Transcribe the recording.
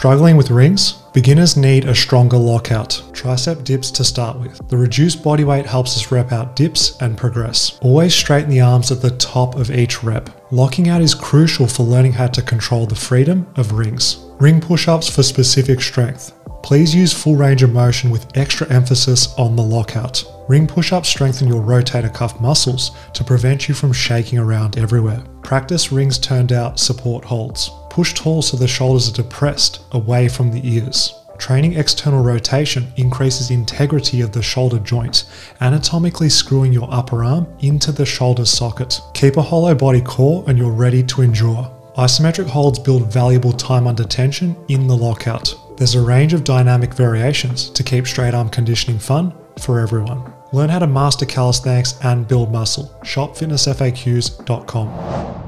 Struggling with rings? Beginners need a stronger lockout. Tricep dips to start with. The reduced body weight helps us rep out dips and progress. Always straighten the arms at the top of each rep. Locking out is crucial for learning how to control the freedom of rings. Ring push-ups for specific strength. Please use full range of motion with extra emphasis on the lockout. Ring push-ups strengthen your rotator cuff muscles to prevent you from shaking around everywhere. Practice rings turned out support holds. Push tall so the shoulders are depressed away from the ears. Training external rotation increases integrity of the shoulder joint, anatomically screwing your upper arm into the shoulder socket. Keep a hollow body core and you're ready to endure. Isometric holds build valuable time under tension in the lockout. There's a range of dynamic variations to keep straight arm conditioning fun for everyone. Learn how to master calisthenics and build muscle. Shop fitnessfaqs.com.